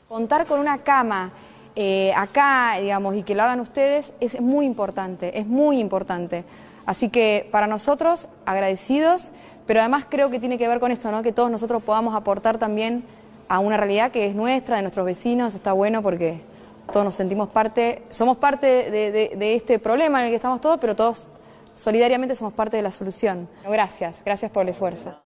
Contar con una cama acá, digamos, y que lo hagan ustedes es muy importante, es muy importante. Así que para nosotros, agradecidos, pero además creo que tiene que ver con esto, ¿no? Que todos nosotros podamos aportar también a una realidad que es nuestra, de nuestros vecinos. Está bueno porque todos nos sentimos parte, somos parte de este problema en el que estamos todos, pero todos solidariamente somos parte de la solución. Gracias, gracias por el esfuerzo.